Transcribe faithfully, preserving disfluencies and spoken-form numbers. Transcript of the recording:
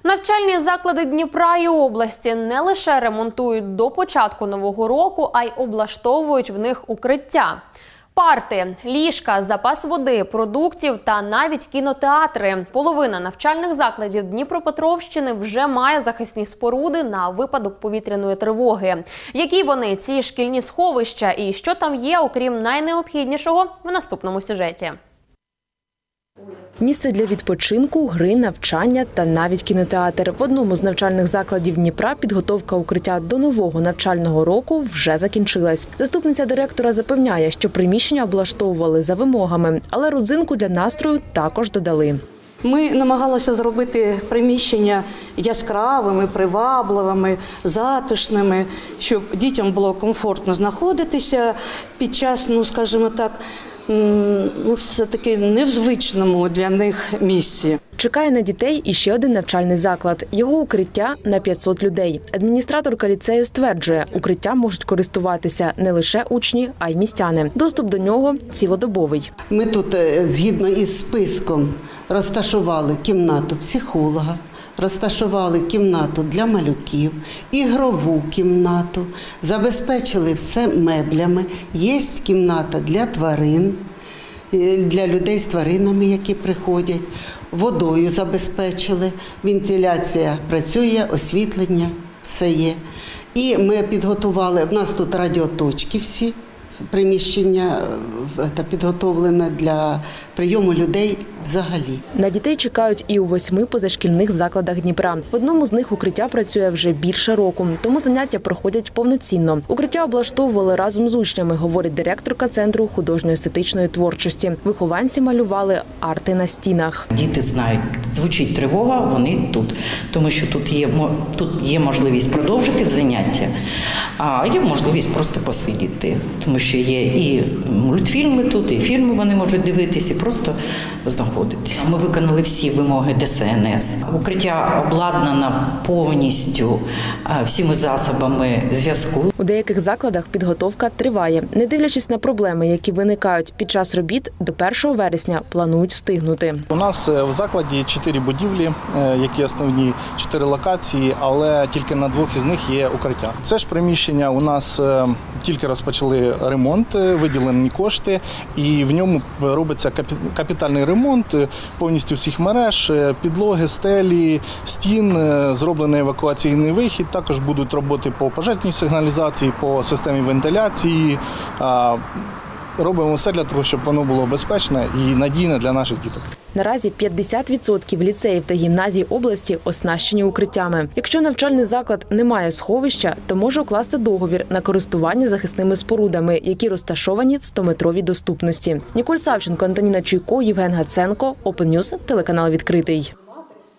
Навчальні заклади Дніпра і області не лише ремонтують до початку нового року, а й облаштовують в них укриття. Парти, ліжка, запас води, продуктів та навіть кінотеатри. Половина навчальних закладів Дніпропетровщини вже має захисні споруди на випадок повітряної тривоги. Які вони, ці шкільні сховища, і що там є, окрім найнеобхіднішого, в наступному сюжеті. Місце для відпочинку, гри, навчання та навіть кінотеатр. В одному з навчальних закладів Дніпра підготовка укриття до нового навчального року вже закінчилась. Заступниця директора запевняє, що приміщення облаштовували за вимогами, але родзинку для настрою також додали. Ми намагалися зробити приміщення яскравими, привабливими, затишними, щоб дітям було комфортно знаходитися під час, ну, скажімо так, ну, все-таки не в звичному для них місці. Чекає на дітей і ще один навчальний заклад. Його укриття на п'ятсот людей. Адміністраторка ліцею стверджує, укриттям можуть користуватися не лише учні, а й містяни. Доступ до нього цілодобовий. Ми тут, згідно із списком, розташували кімнату психолога, розташували кімнату для малюків, ігрову кімнату, забезпечили все меблями, є кімната для тварин, для людей з тваринами, які приходять, водою забезпечили, вентиляція працює, освітлення, все є. І ми підготували, в нас тут радіоточки всі, приміщення підготовлене для прийому людей взагалі. На дітей чекають і у восьми позашкільних закладах Дніпра. В одному з них укриття працює вже більше року, тому заняття проходять повноцінно. Укриття облаштовували разом з учнями, говорить директорка Центру художньо-естетичної творчості. Вихованці малювали арти на стінах. Діти знають, звучить тривога, вони тут, тому що тут є, тут є можливість продовжити заняття, а є можливість просто посидіти, тому що є і мультфільми тут, і фільми вони можуть дивитися, і просто знаходитись. Ми виконали всі вимоги Де Се Ен Ес. Укриття обладнано повністю всіми засобами зв'язку. У деяких закладах підготовка триває. Не дивлячись на проблеми, які виникають під час робіт, до першого вересня планують встигнути. У нас в закладі чотири будівлі, які основні, чотири локації, але тільки на двох із них є укриття. Це ж приміщення у нас тільки розпочали ремонт, виділені кошти, і в ньому робиться капітальний ремонт повністю всіх мереж, підлоги, стелі, стін, зроблений евакуаційний вихід. Також будуть роботи по пожежній сигналізації, по системі вентиляції. Робимо все для того, щоб воно було безпечне і надійне для наших діток. Наразі п'ятдесят відсотків ліцеїв та гімназій області оснащені укриттями. Якщо навчальний заклад не має сховища, то може укласти договір на користування захисними спорудами, які розташовані в стометровій доступності. Ніколь Савченко, Антоніна Чуйко, Євген Гаценко, Open News, телеканал «Відкритий».